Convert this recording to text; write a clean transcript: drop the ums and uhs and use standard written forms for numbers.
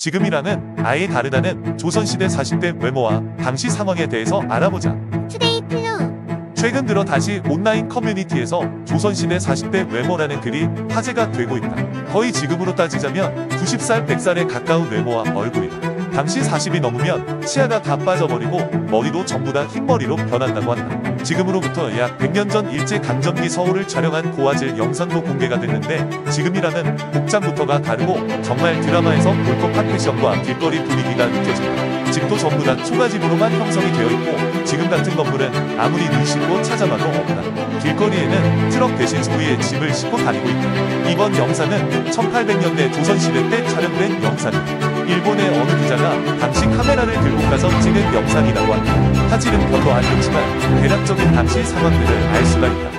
지금이랑은 아예 다르다는 조선시대 40대 외모와 당시 상황에 대해서 알아보자. 투데이 플루. 최근 들어 다시 온라인 커뮤니티에서 조선시대 40대 외모라는 글이 화제가 되고 있다. 거의 지금으로 따지자면 90살, 100살에 가까운 외모와 얼굴이다. 당시 40이 넘으면 치아가 다 빠져버리고 머리도 전부 다 흰머리로 변한다고 한다. 지금으로부터 약 100년 전 일제강점기 서울을 촬영한 고화질 영상도 공개가 됐는데 지금이라는 복장부터가 다르고 정말 드라마에서 볼 법한 패션과 길거리 분위기가 느껴진다. 집도 전부 다 초가집으로만 형성이 되어 있고 지금 같은 건물은 아무리 눈 씻고 찾아봐도 없다. 길거리에는 트럭 대신 소위에 짐을 싣고 다니고 있다. 이번 영상은 1800년대 조선시대 때 촬영된 영상이다. 일본의 어느 기자가 당시 카메라를 들고 가서 찍은 영상이라고 한다. 화질은 별로 안 좋지만 대략적인 당시 상황들을 알 수가 있다.